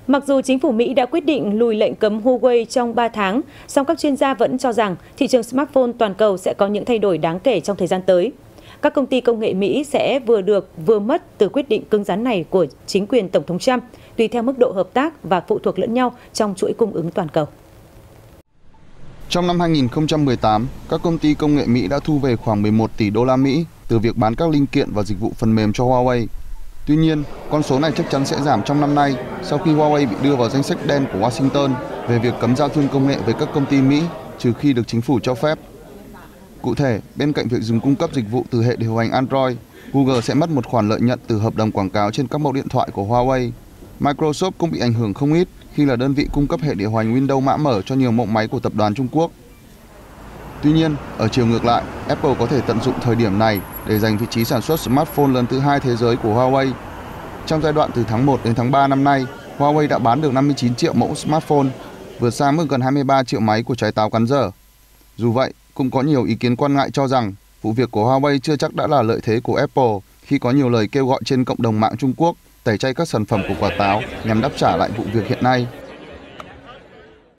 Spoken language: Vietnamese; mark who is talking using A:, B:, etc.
A: Mặc dù chính phủ Mỹ đã quyết định lùi lệnh cấm Huawei trong 3 tháng, song các chuyên gia vẫn cho rằng thị trường smartphone toàn cầu sẽ có những thay đổi đáng kể trong thời gian tới. Các công ty công nghệ Mỹ sẽ vừa được vừa mất từ quyết định cứng rắn này của chính quyền Tổng thống Trump, tùy theo mức độ hợp tác và phụ thuộc lẫn nhau trong chuỗi cung ứng toàn cầu.
B: Trong năm 2018, các công ty công nghệ Mỹ đã thu về khoảng 11 tỷ đô la Mỹ từ việc bán các linh kiện và dịch vụ phần mềm cho Huawei. Tuy nhiên, con số này chắc chắn sẽ giảm trong năm nay sau khi Huawei bị đưa vào danh sách đen của Washington về việc cấm giao thương công nghệ với các công ty Mỹ trừ khi được chính phủ cho phép. Cụ thể, bên cạnh việc dừng cung cấp dịch vụ từ hệ điều hành Android, Google sẽ mất một khoản lợi nhuận từ hợp đồng quảng cáo trên các mẫu điện thoại của Huawei. Microsoft cũng bị ảnh hưởng không ít khi là đơn vị cung cấp hệ điều hành Windows mã mở cho nhiều mẫu máy của tập đoàn Trung Quốc. Tuy nhiên, ở chiều ngược lại, Apple có thể tận dụng thời điểm này để giành vị trí sản xuất smartphone lớn thứ 2 thế giới của Huawei. Trong giai đoạn từ tháng 1 đến tháng 3 năm nay, Huawei đã bán được 59 triệu mẫu smartphone, vượt xa mức gần 23 triệu máy của trái táo cắn dở. Dù vậy, cũng có nhiều ý kiến quan ngại cho rằng vụ việc của Huawei chưa chắc đã là lợi thế của Apple khi có nhiều lời kêu gọi trên cộng đồng mạng Trung Quốc tẩy chay các sản phẩm của quả táo nhằm đáp trả lại vụ việc hiện nay.